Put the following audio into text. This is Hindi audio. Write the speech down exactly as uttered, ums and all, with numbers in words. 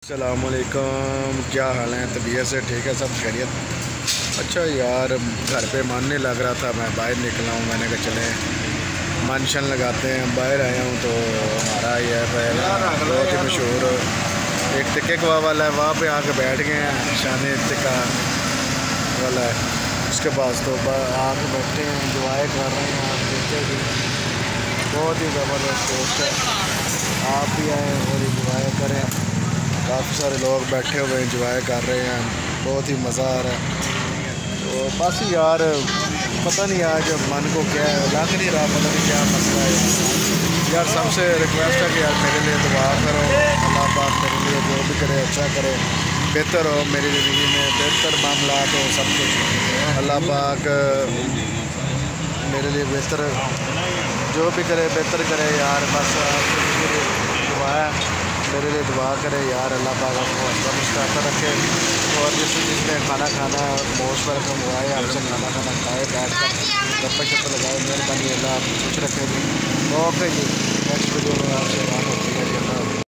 अस्सलामुअलैकुम, क्या हाल है? तबीयत से ठीक है? सब खैरियत? अच्छा यार, घर पे मन नहीं लग रहा था, मैं बाहर निकला हूँ। मैंने कहा चले मन शन लगाते हैं। बाहर आया हूँ तो हमारा ये बहुत ही मशहूर एक टिक्के कबाब वाला है, वहाँ पे आके बैठ गए हैं। शानी टिक्का वाला है उसके पास, तो आके बैठे हैं, इंजॉय कर रहे हैं। आप देखते भी बहुत ही ज़बरदस्त टेस्ट है। आप भी आएँ और इंजॉय करें। काफ़ी सारे लोग बैठे हुए इंजॉय कर रहे हैं, बहुत ही मज़ा आ रहा है। तो बस यार पता नहीं आज मन को क्या है, लग नहीं रहा, पता नहीं क्या मसला है यार। सबसे रिक्वेस्ट है कि यार मेरे लिए दुआ करो, अल्लाह पाक मेरे लिए जो भी करे अच्छा करे, बेहतर हो मेरी ज़िंदगी में, बेहतर मामला हो, सब कुछ अल्लाह पाक मेरे लिए बेहतर जो भी करे बेहतर करे यार। बस दुआ है, मेरे लिए दुआ करे यार, अल्लाह पाक आपको अच्छा मुस्तैद रखे। और जिस जिसने खाना खाना है मोस्ट वेलकम हुआ है, हमसे खाना खाना खाए, बैठ कर गप्पे शप्पे लगाए, मेहरबानी अल्लाह आप खुश रखे। ओके जी, नेक्स्ट वीडियो में आपसे बात होती है।